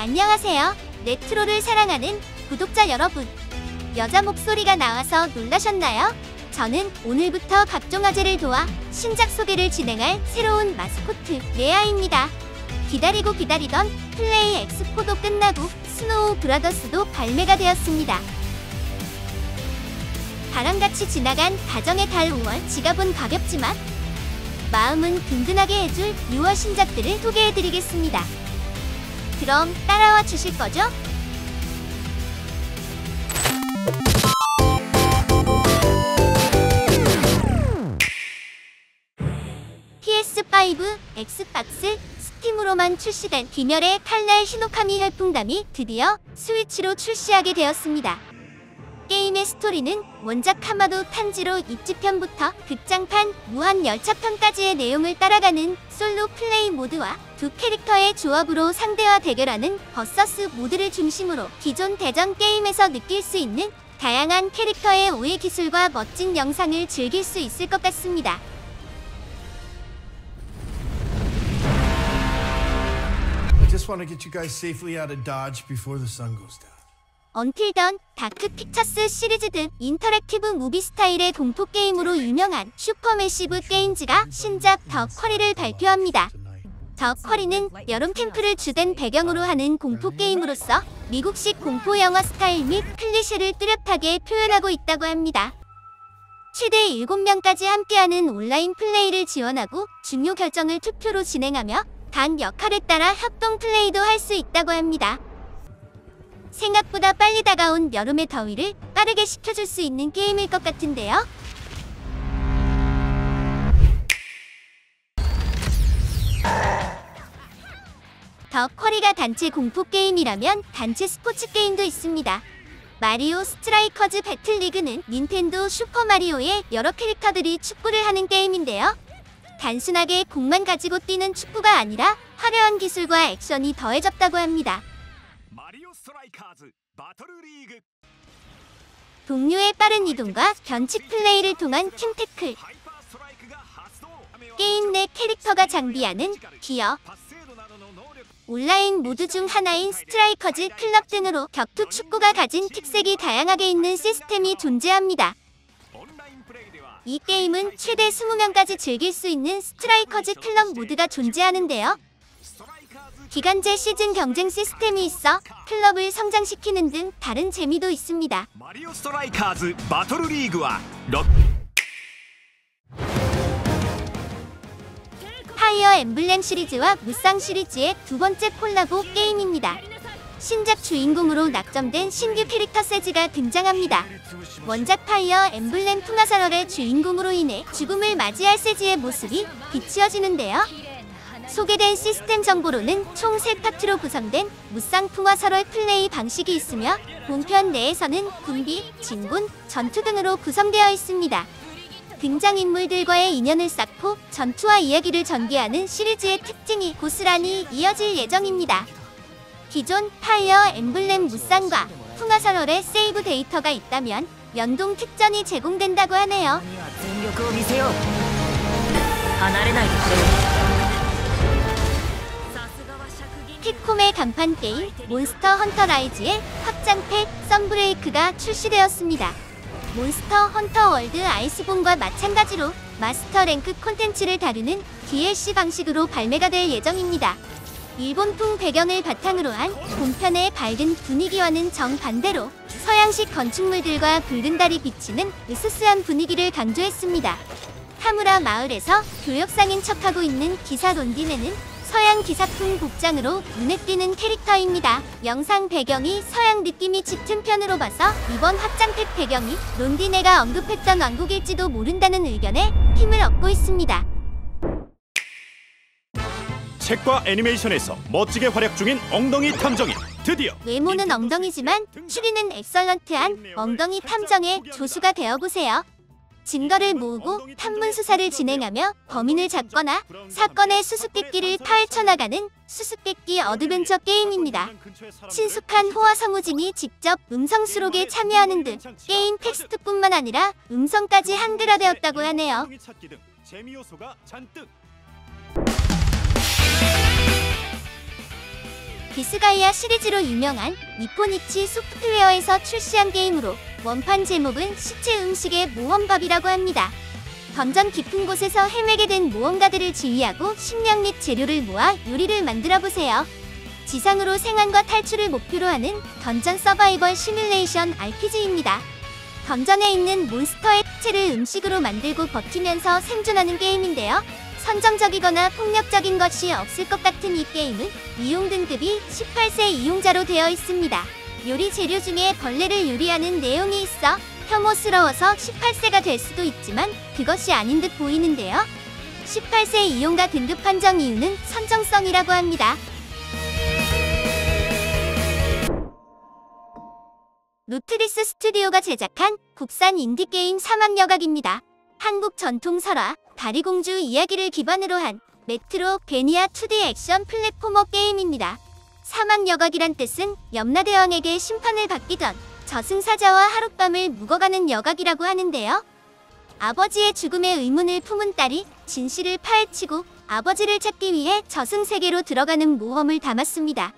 안녕하세요. 레트로를 사랑하는 구독자 여러분. 여자 목소리가 나와서 놀라셨나요? 저는 오늘부터 각종 화제를 도와 신작 소개를 진행할 새로운 마스코트 레아입니다. 기다리고 기다리던 플레이 엑스포도 끝나고 스노우 브라더스도 발매가 되었습니다. 바람같이 지나간 가정의 달 5월 지갑은 가볍지만 마음은 든든하게 해줄 6월 신작들을 소개해드리겠습니다. 그럼 따라와 주실 거죠? PS5, 엑스박스, 스팀으로만 출시된 김열의 칼날 히노카미 혈풍담이 드디어 스위치로 출시하게 되었습니다. 게임의 스토리는 원작 하마도 탄지로 입지편부터 극장판, 무한 열차편까지의 내용을 따라가는 솔로 플레이 모드와 두 캐릭터의 조합으로 상대와 대결하는 버서스 모드를 중심으로 기존 대전 게임에서 느낄 수 있는 다양한 캐릭터의 오해 기술과 멋진 영상을 즐길 수 있을 것 같습니다. I just want to get you guys safely out of Dodge before the sun goes down. 언틸 던, 다크 픽처스 시리즈 등 인터랙티브 무비 스타일의 공포게임으로 유명한 슈퍼매시브 게임즈가 신작 더 쿼리를 발표합니다. 더 쿼리는 여름 캠프를 주된 배경으로 하는 공포게임으로서 미국식 공포영화 스타일 및 클리셰를 뚜렷하게 표현하고 있다고 합니다. 최대 7명까지 함께하는 온라인 플레이를 지원하고 중요 결정을 투표로 진행하며 각 역할에 따라 협동 플레이도 할 수 있다고 합니다. 생각보다 빨리 다가온 여름의 더위를 빠르게 식혀줄 수 있는 게임일 것 같은데요. 더 쿼리가 단체 공포 게임이라면 단체 스포츠 게임도 있습니다. 마리오 스트라이커즈 배틀 리그는 닌텐도 슈퍼마리오의 여러 캐릭터들이 축구를 하는 게임인데요. 단순하게 공만 가지고 뛰는 축구가 아니라 화려한 기술과 액션이 더해졌다고 합니다. 동료의 빠른 이동과 변칙 플레이를 통한 팀 태클, 게임 내 캐릭터가 장비하는 기어, 온라인 모드 중 하나인 스트라이커즈 클럽 등으로 격투 축구가 가진 특색이 다양하게 있는 시스템이 존재합니다. 이 게임은 최대 20명까지 즐길 수 있는 스트라이커즈 클럽 모드가 존재하는데요. 기간제 시즌 경쟁 시스템이 있어 클럽을 성장시키는 등 다른 재미도 있습니다. 마리오 스트라이커즈 바틀 리그와 파이어 엠블렘 시리즈와 무쌍 시리즈의 두 번째 콜라보 게임입니다. 신작 주인공으로 낙점된 신규 캐릭터 세즈가 등장합니다. 원작 파이어 엠블렘 풍화설월의 주인공으로 인해 죽음을 맞이할 세즈의 모습이 비추어지는데요. 소개된 시스템 정보로는 총 3파트로 구성된 무쌍 풍화설월 플레이 방식이 있으며 본편 내에서는 군비, 진군, 전투 등으로 구성되어 있습니다. 등장인물들과의 인연을 쌓고 전투와 이야기를 전개하는 시리즈의 특징이 고스란히 이어질 예정입니다. 기존 파이어 엠블렘 무쌍과 풍화설월의 세이브 데이터가 있다면 연동 특전이 제공된다고 하네요. 캡콤의 간판 게임 몬스터 헌터 라이즈의 확장팩 썬브레이크가 출시되었습니다. 몬스터 헌터 월드 아이스본과 마찬가지로 마스터 랭크 콘텐츠를 다루는 DLC 방식으로 발매가 될 예정입니다. 일본풍 배경을 바탕으로 한 본편의 밝은 분위기와는 정반대로 서양식 건축물들과 붉은 달이 비치는 으스스한 분위기를 강조했습니다. 하무라 마을에서 교역상인 척하고 있는 기사 론디네는 서양 기사품 복장으로 눈에 띄는 캐릭터입니다. 영상 배경이 서양 느낌이 짙은 편으로 봐서 이번 확장팩 배경이 론디네가 언급했던 왕국일지도 모른다는 의견에 힘을 얻고 있습니다. 책과 애니메이션에서 멋지게 활약 중인 엉덩이 탐정이 드디어 외모는 엉덩이지만 추리는 엑설런트한 엉덩이 탐정의 조수가 되어보세요. 증거를 모으고 탐문 수사를 진행하며 범인을 잡거나 사건의 수수께끼를 파헤쳐나가는 수수께끼 어드벤처 게임입니다. 친숙한 호화 성우진이 직접 음성 수록에 참여하는 등 게임 텍스트뿐만 아니라 음성까지 한글화되었다고 하네요. 디스가이아 시리즈로 유명한 니포니치 소프트웨어에서 출시한 게임으로 원판 제목은 시체 음식의 모험밥이라고 합니다. 던전 깊은 곳에서 헤매게 된 모험가들을 지휘하고 식량 및 재료를 모아 요리를 만들어보세요. 지상으로 생還과 탈출을 목표로 하는 던전 서바이벌 시뮬레이션 RPG입니다. 던전에 있는 몬스터의 시체를 음식으로 만들고 버티면서 생존하는 게임인데요. 선정적이거나 폭력적인 것이 없을 것 같은 이 게임은 이용 등급이 18세 이용자로 되어 있습니다. 요리 재료 중에 벌레를 요리하는 내용이 있어 혐오스러워서 18세가 될 수도 있지만 그것이 아닌 듯 보이는데요. 18세 이용가 등급 판정 이유는 선정성이라고 합니다. 루트리스 스튜디오가 제작한 국산 인디게임 사막여각입니다. 한국 전통 설화, 다리공주 이야기를 기반으로 한 메트로베니아 2D 액션 플랫포머 게임입니다. 사막여각이란 뜻은 염라대왕에게 심판을 받기 전 저승사자와 하룻밤을 묵어가는 여각이라고 하는데요. 아버지의 죽음의 의문을 품은 딸이 진실을 파헤치고 아버지를 찾기 위해 저승세계로 들어가는 모험을 담았습니다.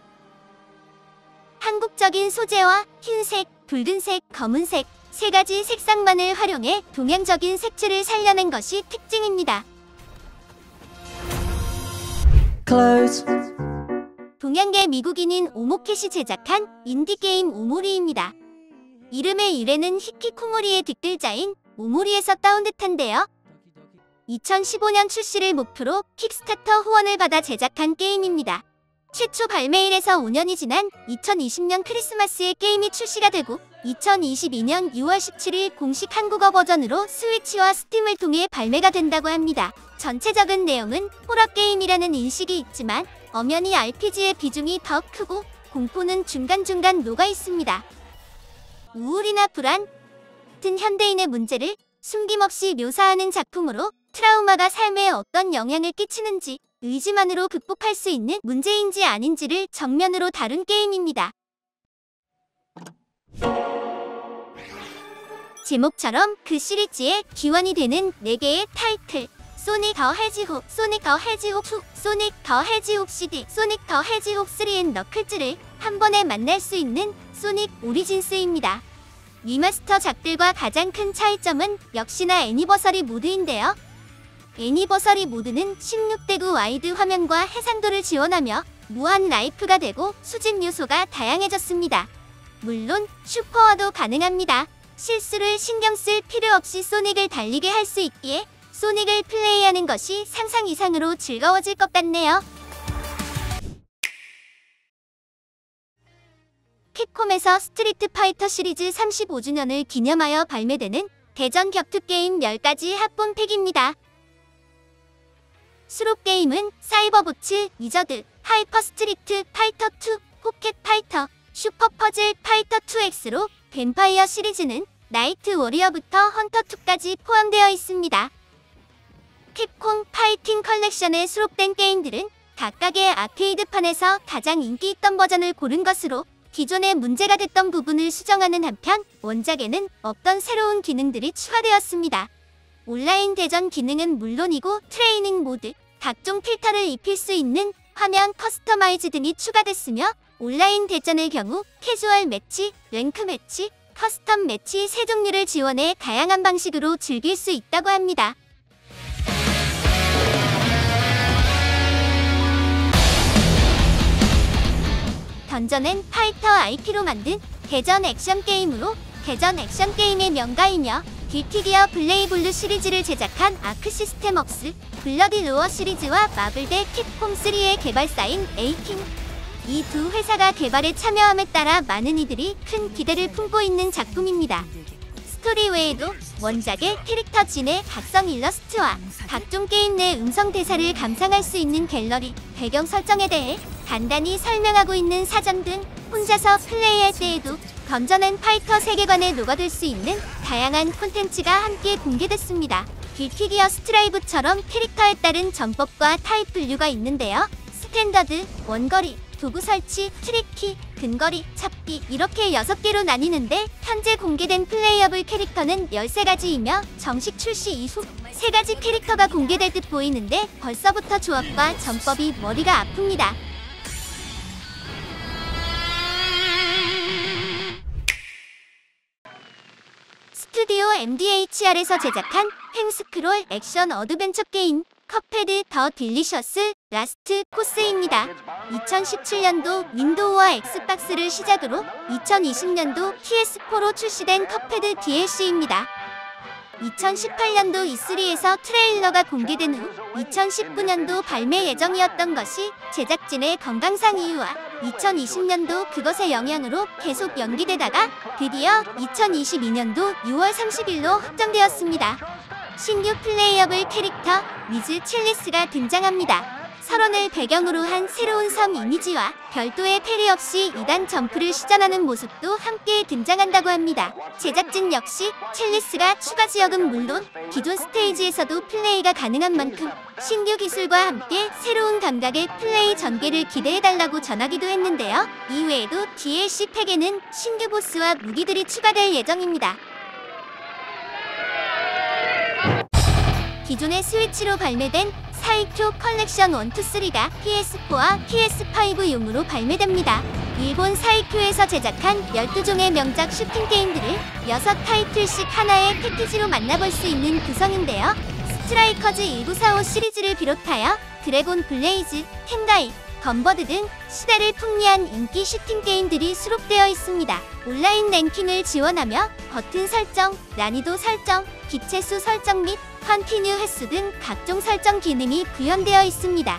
한국적인 소재와 흰색, 붉은색, 검은색 세 가지 색상만을 활용해 동양적인 색채를 살려낸 것이 특징입니다. Close. 동양계 미국인인 오모켓이 제작한 인디게임 오모리입니다. 이름의 유래는 히키코모리의 뒷글자인 오모리에서 따온 듯한데요. 2015년 출시를 목표로 킥스타터 후원을 받아 제작한 게임입니다. 최초 발매일에서 5년이 지난 2020년 크리스마스에 게임이 출시가 되고 2022년 6월 17일 공식 한국어 버전으로 스위치와 스팀을 통해 발매가 된다고 합니다. 전체적인 내용은 호러 게임이라는 인식이 있지만 엄연히 RPG의 비중이 더 크고 공포는 중간중간 녹아 있습니다. 우울이나 불안 같은 현대인의 문제를 숨김없이 묘사하는 작품으로 트라우마가 삶에 어떤 영향을 끼치는지 의지만으로 극복할 수 있는 문제인지 아닌지를 정면으로 다룬 게임입니다. 제목처럼 그 시리즈의 기원이 되는 4개의 타이틀 소닉 더 해지혹, 소닉 더 해지혹 2, 소닉 더 해지혹 CD, 소닉 더 해지혹 3앤 너클즈를 한 번에 만날 수 있는 소닉 오리진스입니다. 리마스터작들과 가장 큰 차이점은 역시나 애니버서리 모드인데요. 애니버서리 모드는 16:9 와이드 화면과 해상도를 지원하며 무한 라이프가 되고 수집 요소가 다양해졌습니다. 물론 슈퍼화도 가능합니다. 실수를 신경 쓸 필요 없이 소닉을 달리게 할 수 있기에 소닉을 플레이하는 것이 상상 이상으로 즐거워질 것 같네요. 캡콤에서 스트리트 파이터 시리즈 35주년을 기념하여 발매되는 대전 격투 게임 10가지 합본 팩입니다. 수록 게임은 사이버보츠, 위저드, 하이퍼 스트리트 파이터 2, 포켓 파이터, 슈퍼 퍼즐 파이터 2X로 뱀파이어 시리즈는 나이트 워리어부터 헌터 2까지 포함되어 있습니다. 캡콤 파이팅 컬렉션에 수록된 게임들은 각각의 아케이드판에서 가장 인기 있던 버전을 고른 것으로 기존에 문제가 됐던 부분을 수정하는 한편 원작에는 없던 새로운 기능들이 추가되었습니다. 온라인 대전 기능은 물론이고 트레이닝 모드, 각종 필터를 입힐 수 있는 화면 커스터마이즈 등이 추가됐으며 온라인 대전의 경우 캐주얼 매치, 랭크 매치, 커스텀 매치 세 종류를 지원해 다양한 방식으로 즐길 수 있다고 합니다. 던전 앤 파이터 IP로 만든 대전 액션 게임으로 대전 액션 게임의 명가이며 길티 기어 블레이블루 시리즈를 제작한 아크 시스템웍스, 블러디 로어 시리즈와 마블 대 캡콤 3의 개발사인 에이킹, 이 두 회사가 개발에 참여함에 따라 많은 이들이 큰 기대를 품고 있는 작품입니다. 스토리 외에도 원작의 캐릭터 진의 각성 일러스트와 각종 게임 내 음성 대사를 감상할 수 있는 갤러리, 배경 설정에 대해 간단히 설명하고 있는 사전 등 혼자서 플레이할 때에도 던전 앤 파이터 세계관에 녹아들 수 있는 다양한 콘텐츠가 함께 공개됐습니다. 길티 기어 스트라이브처럼 캐릭터에 따른 전법과 타입 분류가 있는데요. 스탠더드, 원거리, 도구 설치, 트리키, 근거리, 잡기 이렇게 6개로 나뉘는데 현재 공개된 플레이어블 캐릭터는 13가지이며 정식 출시 이후 3가지 캐릭터가 공개될 듯 보이는데 벌써부터 조합과 전법이 머리가 아픕니다. 스튜디오 MDHR에서 제작한 횡스크롤 액션 어드벤처 게임 컵헤드 더 딜리셔스 라스트 코스입니다. 2017년도 윈도우와 엑스박스를 시작으로 2020년도 PS4로 출시된 컵헤드 DLC입니다. 2018년도 E3에서 트레일러가 공개된 후 2019년도 발매 예정이었던 것이 제작진의 건강상 이유와 2020년도 그것의 영향으로 계속 연기되다가 드디어 2022년도 6월 30일로 확정되었습니다. 신규 플레이어블 캐릭터 위즈 첼리스가 등장합니다. 설원을 배경으로 한 새로운 섬 이미지와 별도의 페리 없이 2단 점프를 시전하는 모습도 함께 등장한다고 합니다. 제작진 역시 첼리스가 추가 지역은 물론 기존 스테이지에서도 플레이가 가능한 만큼 신규 기술과 함께 새로운 감각의 플레이 전개를 기대해달라고 전하기도 했는데요. 이외에도 DLC 팩에는 신규 보스와 무기들이 추가될 예정입니다. 기존의 스위치로 발매된 사이쿄 컬렉션 1, 2, 3가 PS4와 PS5용으로 발매됩니다. 일본 사이쿄에서 제작한 12종의 명작 슈팅 게임들을 6타이틀씩 하나의 패키지로 만나볼 수 있는 구성인데요. 스트라이커즈 1945 시리즈를 비롯하여 드래곤 블레이즈, 텐가이, 건버드 등 시대를 풍미한 인기 슈팅 게임들이 수록되어 있습니다. 온라인 랭킹을 지원하며 버튼 설정, 난이도 설정, 기체수 설정 및 컨티뉴 횟수 등 각종 설정 기능이 구현되어 있습니다.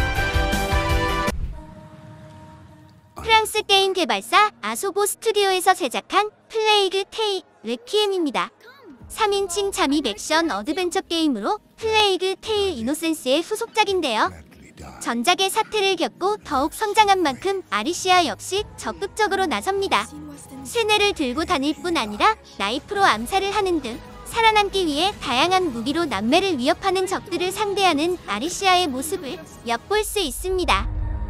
프랑스 게임 개발사 아소보 스튜디오에서 제작한 플레이그 테일 레퀴엠입니다. 3인칭 잠입 액션 어드벤처 게임으로 플레이그 테일 이노센스의 후속작인데요. 전작의 사태를 겪고 더욱 성장한 만큼 아리시아 역시 적극적으로 나섭니다. 쇠뇌를 들고 다닐 뿐 아니라 나이프로 암살을 하는 등 살아남기 위해 다양한 무기로 남매를 위협하는 적들을 상대하는 아리시아의 모습을 엿볼 수 있습니다.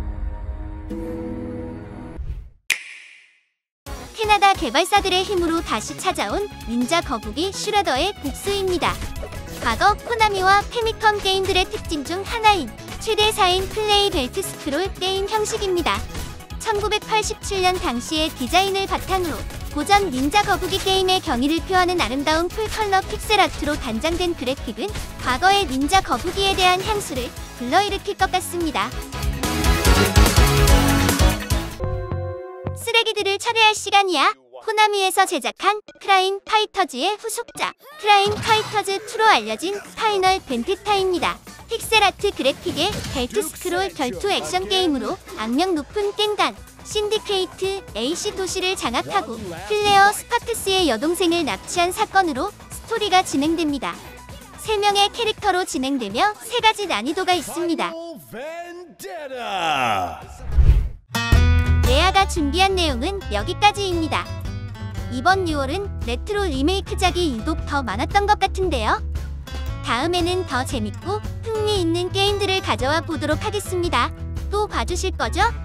캐나다 개발사들의 힘으로 다시 찾아온 닌자 거북이 슈레더의 복수입니다. 과거 코나미와 페미컴 게임들의 특징 중 하나인 최대 4인 플레이 벨트 스크롤 게임 형식입니다. 1987년 당시의 디자인을 바탕으로 고전 닌자 거북이 게임의 경의를 표하는 아름다운 풀컬러 픽셀 아트로 단장된 그래픽은 과거의 닌자 거북이에 대한 향수를 불러일으킬 것 같습니다. 쓰레기들을 처리할 시간이야. 코나미에서 제작한 크라임 파이터즈의 후속작 크라임 파이터즈 2로 알려진 파이널 벤테타입니다. 픽셀아트 그래픽의 벨트 스크롤 결투 액션 게임으로 악명 높은 깽단 신디케이트 AC 도시를 장악하고 클레어 스파크스의 여동생을 납치한 사건으로 스토리가 진행됩니다. 3명의 캐릭터로 진행되며 3가지 난이도가 있습니다. 레아가 준비한 내용은 여기까지입니다. 이번 6월은 레트로 리메이크작이 유독 더 많았던 것 같은데요. 다음에는 더 재밌고 흥미있는 게임들을 가져와 보도록 하겠습니다. 또 봐주실 거죠?